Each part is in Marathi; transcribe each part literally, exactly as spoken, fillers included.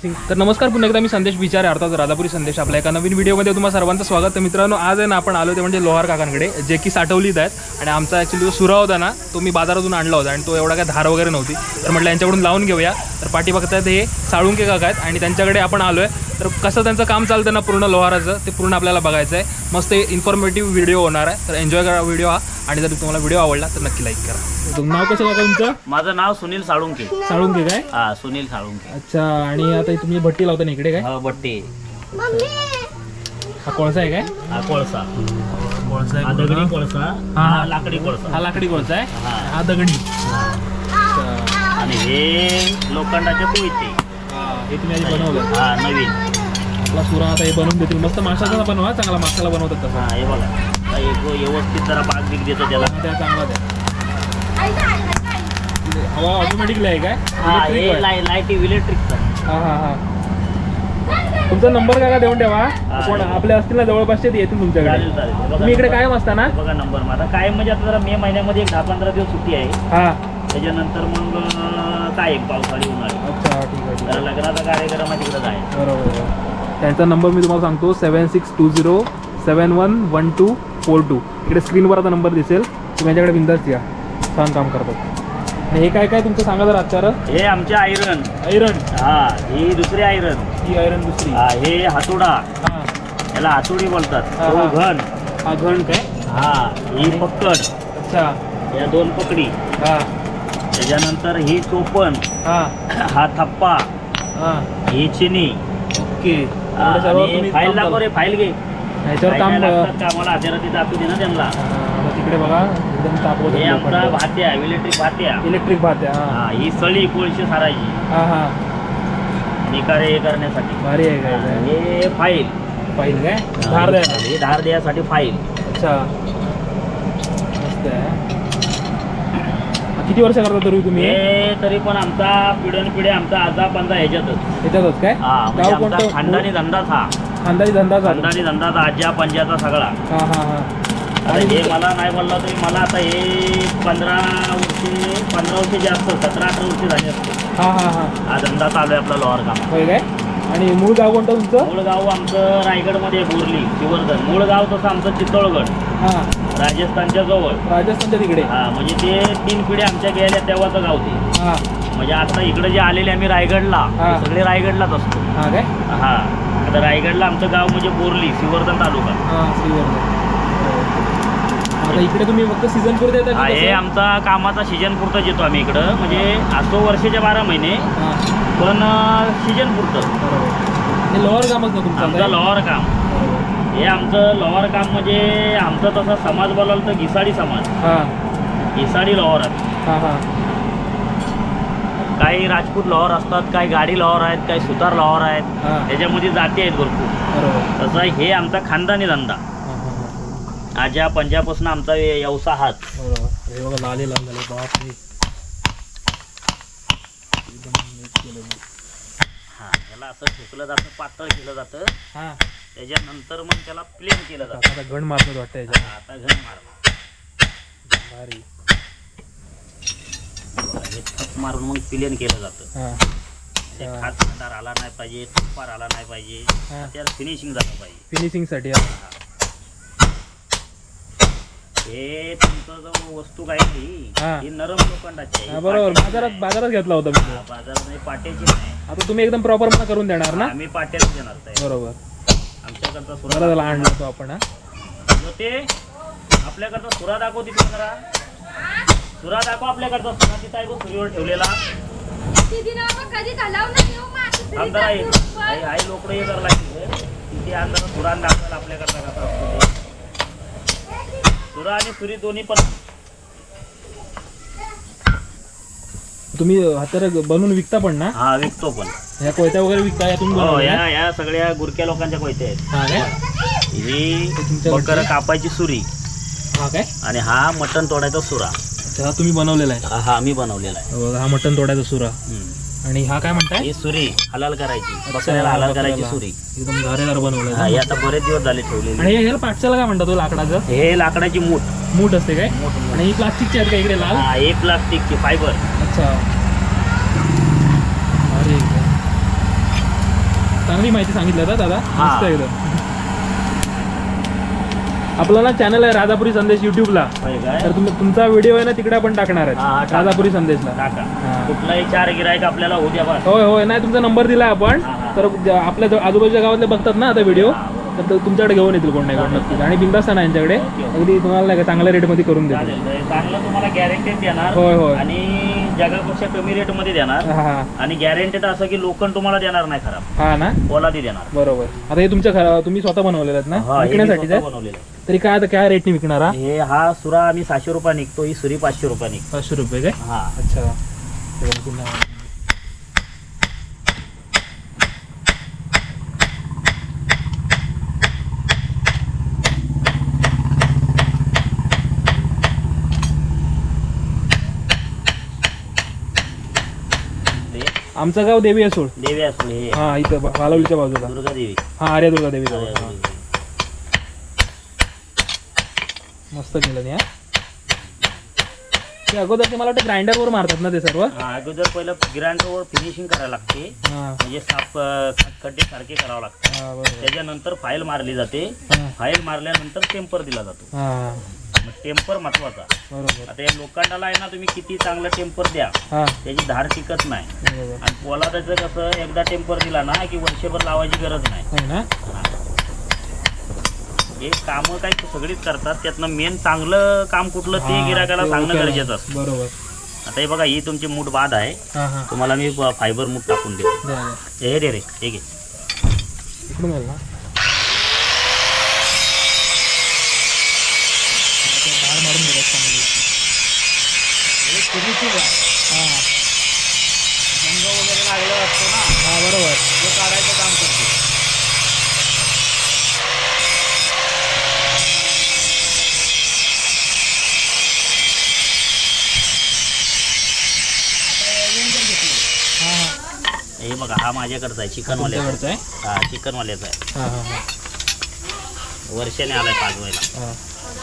फिनिशिंग। तर नमस्कार, पुन्हा एकदा मी संदेश विचारे, अर्थात राधापुरी संदेश, आपल्या एका नवीन व्हिडिओमध्ये तुम्हाला सर्वांचं स्वागत। तर मित्रांनो, आज आहे ना आपण आलो ते म्हणजे लोहार काकांकडे, जे की साठवलीत आहेत। आणि आमचा ॲक्च्युली जो सुरा होता ना, तो मी बाजारातून आणला होता आणि तो एवढा काय धार वगैरे नव्हती, तर म्हटलं यांच्याकडून लावून घेऊया। तर पाठी बघतायत हे साळुंके काका आहेत आणि त्यांच्याकडे आपण आलो आहे। तर कसं त्यांचं काम चालतं ना पूर्ण लोहाराचं, ते पूर्ण आपल्याला बघायचं आहे। मस्त इन्फॉर्मेटिव्ह व्हिडिओ होणार आहे, तर एन्जॉय करा व्हिडिओ हा। आणि जर तुम्हाला व्हिडिओ आवडला तर नक्की लाईक करा। तुमचं नाव कसं काका तुमचं? माझं नाव सुनील साळुंके। साळुंके काय? हा, सुनील साळुंके। अच्छा, आणि आता तुम्ही भट्टी लावता ना इकडे काय? हा, भट्टी। हा कोळसा आहे काय? हा, कोळसा। कोळसा आहे, हा दगडी कोळसा। हा, हा लाकडी कोळसा। हा लाकडी कोळसा आहे, हा हा दगडी। आणि हे लोखंडाचे कोयते। हे तुम्ही आधी बनवलं? हा, नवीन। आपला सुरा आता हे बनवून देतील। मस्त माशाचा बनवा, चांगला माशाला बनवतात तसा। हा, हे बघा, आता एक व्यवस्थित जरा पाक बिक देतो त्याला। त्या चांगला द्या। हवा ऑटोमॅटिकली आहे काय? हा, हे लाईट इलेक्ट्रिकचा। हा हा हा तुमचा नंबर काय देऊन ठेवा, कोण आपले असतील ना जवळपासचे ते येतील तुमच्याकडे। तुम्ही इकडे कायम असता ना? बघा नंबर माझा कायम, म्हणजे आता जरा मे महिन्यामध्ये एक दहा पंधरा दिवस सुट्टी आहे। हा, त्याच्यानंतर मग कायम पावसाळी उन्हाळी। अच्छा, ठीक आहे। जरा लग्नाचा कार्यक्रम आहे तिकडे आहे। बरोबर। त्यांचा नंबर मी तुम्हाला सांगतो, seven six two zero seven one one two four two. इकडे स्क्रीनवर आता नंबर दिसेल, तुम्ही यांच्याकडे बिंदास या, छान काम करतात। आणि हे काय काय तुमचं सांगा जर आचार? हे आमचे आयरन। आयरन? हा, ही दुसरी आयरन। ही आयरन दुसरी? हा, हे हातोडा। हा, याला हातोडी बोलतात। हा, तो हा. घन। हा घन काय? हा, ही पक्कड। अच्छा, या दोन पकडी। हा, त्याच्यानंतर ही चोपण। हा, हा थप्पा। हा, ही चिनी। ओके। हा, एवढं सर्व आणि तुम्ही फाईल काम दाखव रे, फाईल घे। ह्याच्यावर काम कामाला हजेराती दाखवू दे ना त्यांना। आता तिकडे बघा, एकदम तापवत हे आमचा भात्या, इलेक्ट्रिक भात्या। इलेक्ट्रिक भात आहे। हा, ही सळी कोळशी सारायची। हा हा निकारे हे करण्यासाठी। भारी आहे काय? काय हे फाईल। फाईल काय? धार द्यायला? हे धार द्यायसाठी फाईल। अच्छा, मस्त आहे। किती वर्ष करता तरी तुम्ही? हे तरी पण आमचा पिढ्यान पिढ्या आमचा आजा पंजा ह्याच्यातच ह्याच्यातच काय? हा, म्हणजे गाव आमचा कोणतं? खानदानी धंदाच हा। खानदानी धंदा चालू? खानदानी धंदाचा आज्या पंजाचा सगळा। हा हा हा आता हे मला नाही बोलला तरी मला आता हे पंधरा वर्षे पंधरा वर्षे जास्त सतरा अठरा वर्षे झाले असते। हा हा हा हा धंदा चालू आहे आपला लोहार काम। होय काय? आणि मूळ गाव कोणतं तुमचं? मूळ गाव आमचं रायगडमध्ये बोरली शिवर्धन। मूळ गाव तसं आमचं चित्तोडगड, हा, राजस्थानच्या जवळ। राजस्थानच्या तिकडे? हा, म्हणजे ते तीन पिढ्या आमच्या गेल्या तेव्हाचं गाव ते। हा, म्हणजे आता इकडे जे आलेले आम्ही रायगडला, हा. सगळे रायगडलाच असतो। हा काय? हा, आता रायगडला आमचं गाव म्हणजे बोरली शिवर्धन तालुका। हा, श्रीवर्धन। आता इकडे तुम्ही फक्त सीझन पुरते येता? हा, हे आमचा कामाचा सीजन पुरतं येतो आम्ही इकडं, म्हणजे असतो वर्षाचे बारा महिने, पण सीजन पुरतं। बरोबर। हे लोअर कामच ना तुमचं? आमचं लोहार काम। हे आमचं लोहार काम म्हणजे आमचं तसं समाज बोलाल तर घिसाडी समाज। हा, घिसाडी लोहार। हा हा काही राजपूत लोहार असतात, काही गाडी लोहार आहेत, काही सुतार लोहार आहेत। हा. त्याच्यामध्ये जाती आहेत भरपूर। बरोबर। तसं हे आमचा खानदानी धंदा। हा हा हा आज्या पंजापासून आमचा व्यवसाय हाच। बरोबर। हे बघा, लाले लाल झाले, बापरे। हा, याला असं ठोकलं जातं, पातळ केलं जातं। हा, त्याच्यानंतर मग त्याला प्लेन केलं जातं। आता घण मारत वाटतं याच्यात? हा, आता घन मारणं भारी। हे थप मारून मग प्लेन केलं जातं। हा, ते खात खंडार आला नाही पाहिजे, थप्पार आला नाही पाहिजे, हा. त्याला फिनिशिंग झालं पाहिजे। फिनिशिंग साठी? हा. हे तुमचं जो वस्तू काय नाही, हा. ही नरम लोखंडाची आहे। हा, बरोबर। बाजारात बाजारात घेतला होता मी? हा, बाजारात नाही, पाट्याची नाही। आता तुम्ही एकदम प्रॉपर मला करून देणार ना? आम्ही पाट्याला देणार आहे। बरोबर। आमच्याकडचा बरं सुरा झाला आणला तो आपण। हा, ते आपल्याकडचा सुरा दाखव तिथे जरा। सुरा दाखव आपल्याकडचा सुरा तिथं आहे, सुरीवर ठेवलेला। आमदार आहे आई लोकडं हे करायला लागते तिथे अंधार सुरा दाखवायला आपल्याकडचा कसा असतो ते। सुरा आणि सुरी दोन्ही पण तुम्ही हातार बनवून विकता पण ना? हा, विकतो पण। ह्या कोयत्या वगैरे विकता? या तुम्ही? हो, या या सगळ्या गुरक्या लोकांच्या कोयत्या आहेत। हा काय? ही बकर कापायची सुरी। हा काय? आणि हा मटण तोडायचा सुरा। अच्छा, हा तुम्ही बनवलेला आहे? हा, आम्ही बनवलेला आहे। हा मटण तोडायचा सुरा। आणि हा काय म्हणताय? ही सुरी हलाल करायची, बकऱ्याला हलाल करायची सुरी। एकदम धारेदार बनवलं? हा, आता बरेच दिवस झाले ठेवलेली। आणि हे पाटच्याला काय म्हणतात तो लाकडाचं? हे लाकडाची मूठ। मूठ असते काय? आणि ही प्लास्टिकची आहेत का इकडे लाल? हा, हे प्लास्टिकची फायबर। अच्छा, अरे चांगली माहिती सांगितलं ना दादा. हा. मस्त एकदम. आपला ना चॅनल आहे राधापुरी संदेश युट्यूबला. होय काय? तर तुम्ही तुमचा व्हिडिओ आहे ना तिकडे आपण टाकणार हा, हा, आहे टाका. राधापुरी संदेशला. टाका. हा. कुठलाही चार गिरायक आपल्याला होऊ द्या बस. होय होय नाही तुमचा नंबर दिला आपण. हा, हा. तर ज- आपल्या जवळ- आजूबाजूच्या गावातले बघतात ना आता व्हिडिओ, हा, तर ते तुमच्याकडे घेऊन येतील कोण नाही कोण नक्कीच. आणि बिंदास्त ना यांच्याकडे ओके, ओके. अगदी तुम्हाला नाही का चांगल्या रेटमध्ये करून देतील. चालेल. तर चांगलं तुम्हाला गॅरंटेड देणार. होय, होय. आणि जगापेक्षा कमी रेट मध्ये देणार. हा हा आणि गॅरंटेड असं की लोखंड तुम्हाला देणार नाही खराब, हा ना पोलादी देणार. बरोबर. आता हे तुमच्या घरा- तुम्ही स्वतः बनवलेले आहेत हा, ना हे मी विकण्यासाठीच स्वतः आहे. बनवलेलं आहे. तरी काय आता काय रेटने विकणार हा? हे हा सुरा आम्ही सहाशे रुपये निघतो, ही सुरी पाचशे रुपये निघतो. पाचशे रुपये काय? हा. अच्छा. हे बघा पुन्हा. हे आमचं गाव देवी असोड. देवी असले हे हा इथं वालवलीच्या बाजूला. दुर्गा देवी. हा आर्या दुर्गा देवी जवळ. हा. हा. मस्त केलं नाही. ते अगोदर ते मला वाटतं ग्राइंडरवर मारतात ना ते सर्व. हा, अगोदर पहिलं ग्राइंडरवर फिनिशिंग करायला लागते. हा म्हणजे साफ अं, खड्डे सारखे करावं लागतं. हा बरोबर. त्याच्यानंतर फाईल मारली जाते. हा फाईल मारल्यानंतर टेम्पर दिला जातो. हा मग टेम्पर महत्वाचा. बरोबर. आता या लोखंडाला आहे ना तुम्ही किती चांगलं टेम्पर द्या, हा त्याची धार टिकत नाही. बरोबर. आणि पोलादाचं कसं एकदा टेम्पर दिला ना की वर्षभर लावायची गरज नाही. आहे ना. हे कामं काय सगळीच करतात, त्यातनं मेन चांगलं काम कुठलं ते हा, गिरायकाला ते सांगणं ओळखायला. गरजेचं असतं. बरोबर. आता हे बघा, ही तुमची मूठ बाद आहे. हा हा तुम्हाला मी फायबर मूठ टाकून देतो. द्या, द्या. हे रे रे हे घे. इकडून येईल ना. आता धार मारून दिला चांगली. हे फिनिशिंग आहे. हा रंग वगैरे लागलेला असतो ना, हा बरोबर. ते काढायचं काम करते. हा हा हे बघा, हा माझ्याकडचा आहे, चिकनवाल्याचा. तुमच्याकडचं आहे. हा, चिकनवाल्याचा आहे. हा हा हा वर्षाने आलाय पाजवायला. हा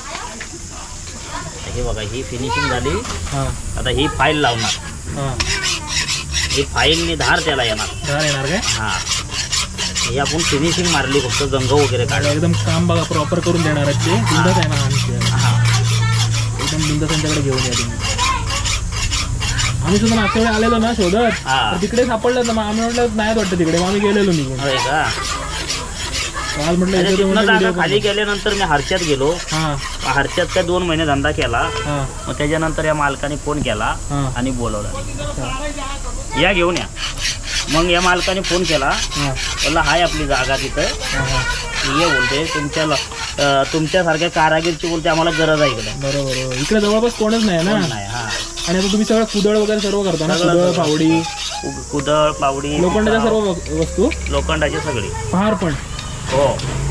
हे बघा, ही फिनिशिंग झाली. हा आता ही फाईल लावणार. हा ही फाईलने धार त्याला येणार. धार येणार काय? हा, ही आपण फिनिशिंग मारली, फक्त गंग वगैरे काढला. एकदम काम बघा प्रॉपर करून देणार आहेत ते. बिंदास आहे ना आमचे. हा, एकदम बिंदास त्यांच्याकडे घेऊन या तुम्ही. आम्ही सुद्धा मागच्या वेळी आलेलो ना शोधत, हा. तर तिकडे सापडलं ना. मग आम्ही म्हटलं नाहीच वाटतं तिकडे. मग आम्ही गेलेलो निघून. होय का? काल म्हटलं आणि इथे तिथनं म्हटलं जागा video खाली करू. गेल्यानंतर मी हर्च्यात गेलो. हा हर्च्यात काय दोन महिने धंदा केला. हा मग त्याच्यानंतर या मालकाने फोन केला हा आणि बोलवला, अच्छा. या घेऊन या. मग या मालकाने फोन केला, हा बोलला हाय आपली जागा तिथं, हा हा ये बोलते तुमच्या अं, तुमच्यासारख्या कारागीरची बोलते आम्हाला गरज आहे इकडे. बरोबर बरोबर. इकडे जवळपास कोणच नाही ना. कोण नाही. हा, आणि आता तुम्ही सगळं कुदळ वगैरे सर्व करता ना. सगळं, कुदळ सगळं. फावडी कु- कुदळ, पावडी, लोखंडाच्या सर्व व- वस्तू. लोखंडाची सगळी. पहार पण. हो.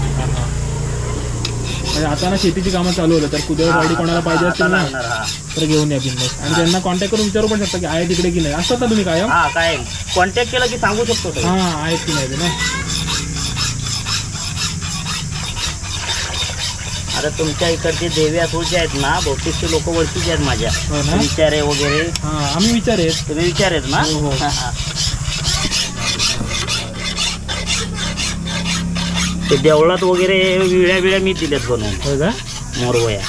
म्हणजे आता ना शेतीची कामं चालू होतं, तर कुदळ फावडी कोणाला पाहिजे आता असतील ना लागणार. हा, तर घेऊन या बिंदास. आणि त्यांना कॉन्टॅक्ट करून विचारू पण शकता की आहे तिकडे की नाही. असतात ना तुम्ही कायम. हा, काय कॉन्टॅक्ट केला की सांगू शकतो सगळं. हा आहेत की नाही ते ना. आता तुमच्या इकडचे देवी असोळचे आहेत ना, बहुतेकचे लोक ओळखीचे आहेत माझ्या. हो ना. विचारे वगैरे हा आम्ही विचार आहेत. तुम्ही विचारेत ना. हो, हो. हा, हा. ते देवळात वगैरे विळ्या विळ्या मी दिल्यात बनवून, होय का? मोरवया.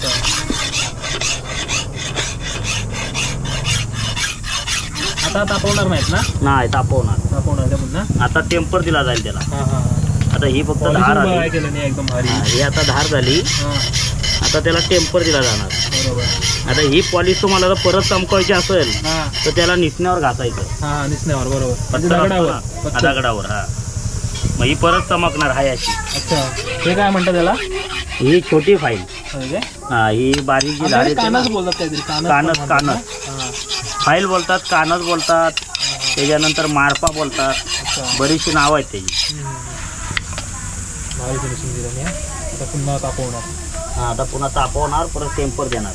आता तापवणार नाहीत ना. नाही तापवणार. तापवणार त्या पुन्हा. आता टेम्पर दिला जाईल त्याला. हा हा आता ही फक्त धार पॉलिशिंग आली. काय केलं नाही एकदम भारी. हा, ही आता धार झाली. हा आता त्याला टेम्पर दिला जाणार. बरोबर. आता ही पॉलिश तुम्हाला जर परत चमकायची असेल हा तर त्याला निसण्यावर घासायचं. हा निसण्यावर बरोबर. म्हणजे पत्थर दगडावर. असतो ना, पत्थर. दगडावर. हा, मग ही परत चमकणार आहे अशी. अच्छा हे काय म्हणतात त्याला? ही छोटी फाईल. होय काय? हा, ही बारीक जी झाड आमच्याकडे येते ना, कानच बोलतात काहीतरी. कानच कानच, पण म्हणतात कानच. ना? हा. फाईल बोलतात, कानच बोलतात, त्याच्यानंतर मारपा बोलतात. अच्छा. बरीचशी नाव आहेत त्याची. हम्म. भारी फिनिशिंग दिलं नाही. आता पुन्हा तापवणार. हा, आता पुन्हा तापवणार, परत टेम्पर देणार.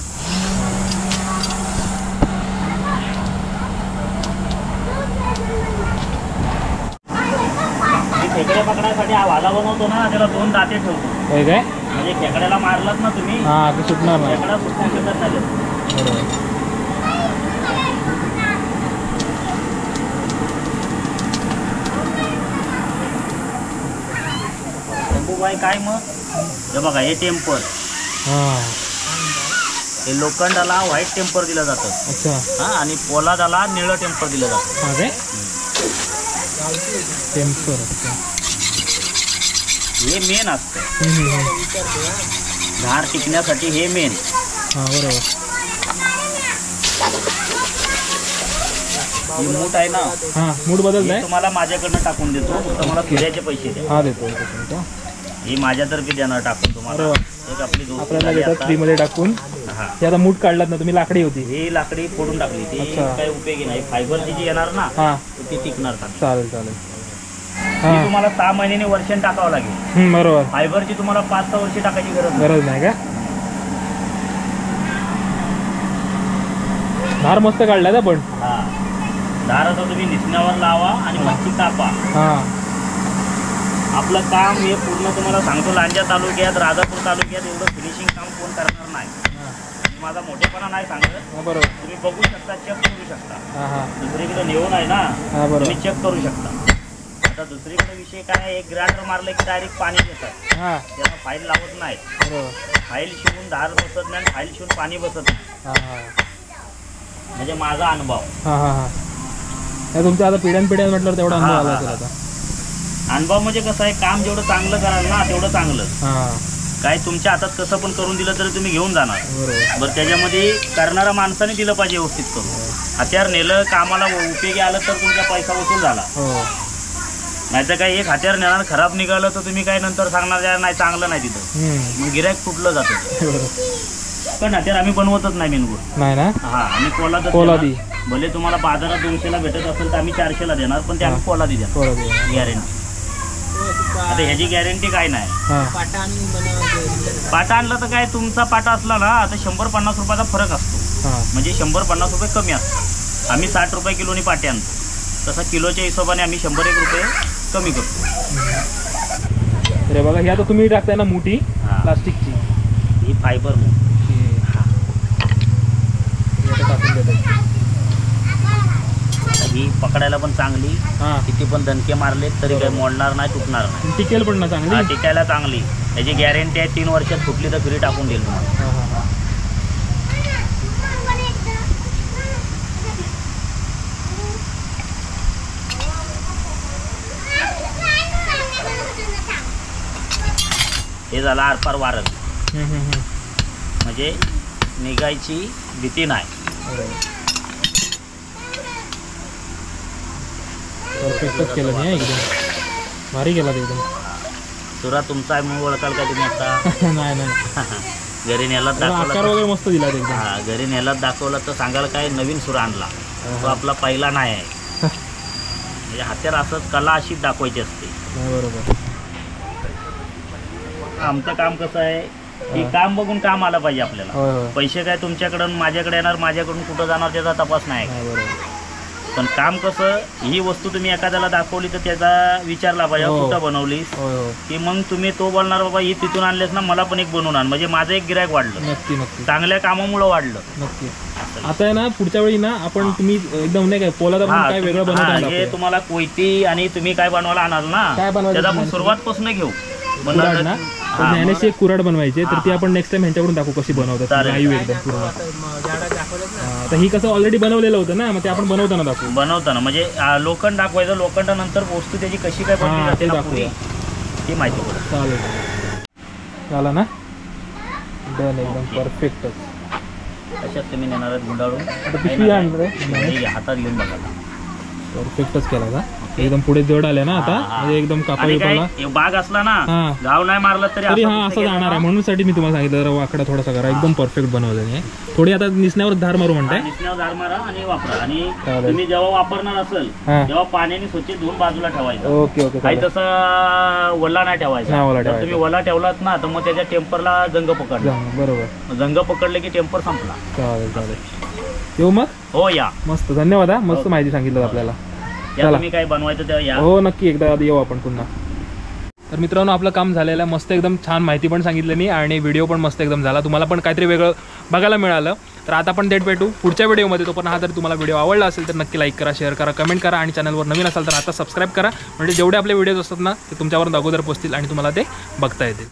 मी खेकडे पकडायसाठी हा वाला बनवतो ना, त्याला दोन दाते ठेवतो. होय काय? म्हणजे खेकड्याला मारलात ना तुम्ही, हा ते सुटणार नाही. खेकडा सुटण्या शकत नाही. बरोबर. शिवाय काय मग हे बघा हे टेम्पर, हां हे लोखंडाला व्हाईट टेम्पर दिलं जातं. अच्छा. हा आणि पोलादाला निळं टेम्पर दिलं जातं. हां काय टेम्पर. हे मेन असतं हम्म, हम्म, हम्म. धार टिकण्यासाठी, हे मेन. हां बरोबर. ही मूठ आहे ना, हां मूड बदललाय. ही तुम्हाला माझ्याकडनं टाकून देतो, फक्त मला फिरायचे पैसे द्या. हां देतो देतो. ही माझ्यातर्फे देणार टाकून तुम्हाला. अरे वा. एक आपली दोस्ती आपल्याला झाली देतात आता. फ्रीमध्ये टाकून. हा हे आता मूठ काढलात ना तुम्ही, लाकडी होती. ही लाकडी फोडून टाकली, ती अच्छा. काही उपयोगी नाही. फायबरची जी येणार ना हां ती टिकणार चांगली. चालेल चालेल. ती हां तुम्हाला सहा महिन्याने वर्षाने टाकावं लागेल. हम्म, बरोबर. फायबरची तुम्हाला पाच सहा वर्षी टाकायची गरज नाही. गरज नाही का. धार मस्त काढलाय ना पण. हा दाराचा तुम्ही निसण्यावर लावा आणि मच्छी कापा. हां आपलं काम हे पूर्ण तुम्हाला सांगतो, लांजा तालुक्यात, राजापूर तालुक्यात एवढं फिनिशिंग काम कोण करणार नाही. मी माझा मोठेपणा नाही सांगत, बरोबर. तुम्ही बघू शकता, चेक करू शकता. हां हां दुसरीकडे नेऊन आहे ना, हां बरोबर. तुम्ही चेक करू शकता. आता दुसरीकडे विषय काय आहे, एक ग्राइंडर मारलं की डायरेक्ट पाणी घेतात, हां त्याला फाईल लावत नाहीत. बरोबर. फाईल शिवून धार बसत नाही, फाईल शिवून पाणी बसत नाही. हां हां म्हणजे माझा अनुभव. हां हां हां हे तुमच्या आता पिढ्यान पिढ्यान म्हटलं तेवढा अनुभव हां, आला हां, असेल हां. आता. अनुभव म्हणजे कसं आहे, काम जेवढं चांगलं कराल ना तेवढं चांगलं. हां काय तुमच्या हातात कसं पण करून दिलं तरी तुम्ही घेऊन जाणार. बरोबर. बरं त्याच्यामध्ये करणारा माणसाने दिलं पाहिजे व्यवस्थित करून. हत्यार नेलं, कामाला उपयोगी आलं तर तुमचा पैसा वसूल झाला. हो नाहीतर काय एक हत्यार नेणार खराब निघालं तर तुम्ही काय नंतर सांगणार यार नाही चांगलं नाही तिथं, हम्म, मग गिऱ्हाईक कुठलं जातं. बरोबर. पण हत्यार आम्ही बनवतच नाही मेनगोड. नाही ना. हा आम्ही पोलाद पोलादी. भले तुम्हाला बाजारात दोनशेला भेटत असेल तर आम्ही चारशेला देणार, पण ते आम्ही पोलादी देणार पोलादी. गॅरंटी. आता ह्याची गॅरंटी काय नाही. हां पाटा आणलं तर काय तुमचा पाटा असला ना आता शंभर पन्नास रुपयाचा फरक असतो. हां म्हणजे शंभर पन्नास रुपये कमी असतात. आम्ही साठ रुपये किलोनी पाटे आणतो, तसं किलोच्या हिशोबाने आम्ही शंभर एक रुपये कमी करतो. अरे बघा ही आता तुम्ही टाकताय ना मोठी हां. प्लास्टिकची, ही फायबर मूठ. हे आता टाकून देतात. ही पकडायला पण चांगली, हां किती पण दणके मारले तरी काही मोडणार नाही, तुटणार नाही. टिकेल पण ना हा चांगली. टिकायला चांगली. याची गॅरंटी आहे, तीन वर्षात फुटली तर फ्री टाकून देईल तुम्हाला. हां हां हां हे झालं आरपार वारं, हम्म, हम्म, हम्म. म्हणजे निघायची भीती नाही. बरोबर. परफेक्टच केलं नाही एकदम भारी केला एकदम. सुरा तुमचा आहे म्हणून ओळखाल का तुम्ही आता. नाही नाही घरी नेलात आकार दाखवला वगैरे मस्त दिला एकदम. हा घरी नेलात दाखवला तर सांगाल काय नवीन सुरा आणला, तो आपला पहिला नाही आहे. म्हणजे हत्यार असंच कला अशीच दाखवायची असते. नाही बरोबर. आमचं काम कसं आहे की काम बघून काम आलं पाहिजे आपल्याला. होय होय. पैसे काय तुमच्याकडून माझ्याकडे येणार, माझ्याकडून कुठं जाणार त्याचा तपास नाही. नाही बरोबर. पण काम कसं, ही वस्तू तुम्ही एखाद्याला दाखवली तर त्याचा विचारला पाहिजे हो. कुठं बनवलीस, होय होय. की मग तुम्ही तो बोलणार बाबा ही तिथून आणलेस ना, मला पण एक बनवून आण. म्हणजे माझं एक गिरायक वाढलं, नक्की नक्की चांगल्या कामामुळं वाढलं. नक्की. आता आहे ना पुढच्या वेळी ना आपण तुम्ही एकदम नाही काय पोलाद आपण हा काय वेगळं हा, बनवता हे दाखवूया. तुम्हाला कोयती आणि तुम्ही काय बनवायला आणाल ना, काय बनवायचं त्याचा आपण तुम्हाला? सुरुवातपासून घेऊ. कुऱ्हाड ना. बनवलं- तर हा, ज्ञानेशी एक कुऱ्हाड बनवायची तर ती आपण नेक्स्ट टाइम ह्यांच्याकडून दाखवू कशी बनवतात. चालेल. लाईव्ह एकदम पूर्ण. हा, तर ही कसं ऑलरेडी बनवलेलं होतं ना, मग ते आपण बनवताना दाखवू. बनवताना म्हणजे आ, लोखंड दाखवायचं, लोखंडानंतर वस्तू त्याची कशी काय बनवली हा, जाते ते ना दाखवूया. पुरी, ती माहिती पडेल. चालेल चालेल. झाला ना डन एकदम परफेक्टच. तशाच तुम्ही नेणार आहेत गुंडाळून. आता पिशवी आणणार आहे. हे घ्या, हातात घेऊन बघा. परफेक्टच केला का एकदम पुढे जड आले ना आता, हा, हा. म्हणजे एकदम कापा आणि काय बिपाला हे बाग असला ना, हा. गाव नाही मारला तरी तरी असा हा फक्त असं गेला जाणार आहे ना, म्हणून साठी मी तुम्हाला सांगितलं जरा वाकडा थोडासा करा. एकदम परफेक्ट बनवलेलं आहे. थोडी आता निसण्यावर धार मारू म्हणताय. निसण्यावर धार मारा आणि वापरा. आणि चालेल. तुम्ही जेव्हा वापरणार असेल हा. तेव्हा पाण्याने स्वच्छ धुवून बाजूला ठेवायचं. ओके ओके काही चालेल. तसं वल्ला नाही नाही ठेवायचा. वल्ला जर तुम्ही ठेवायचा. वल्ला ठेवलात ना तर मग त्याच्या टेम्परला जंग पकडला. जा, बरोबर. जंग पकडले की टेम्पर संपला. चालेल चालेल. येऊ मग. हो या मस्त धन्यवाद हा. मस्त ओके. माहिती सांगितलं आपल्याला. या चला. तुम्ही काय बनवायचं तेव्हा या. हो नक्की एकदा येऊ आपण पुन्हा. तर मित्रांनो आपलं काम झालेलं आहे. मस्त एकदम छान माहिती पण सांगितली आणि व्हिडिओ पण मस्त एकदम झाला. तुम्हाला पण काहीतरी वेगळं बघायला मिळालं. तर आता आपण थेट भेटू पुढच्या व्हिडिओमध्ये. तो पण हा जर तुम्हाला व्हिडिओ आवडला असेल तर नक्की लाईक करा, शेअर करा, कमेंट करा आणि चॅनलवर नवीन असाल तर आता सबस्क्राईब करा. म्हणजे जेवढे आपले व्हिडिओज असतात ना ते तुमच्यावर अगोदर पोहोचतील आणि तुम्हाला ते बघता येतील.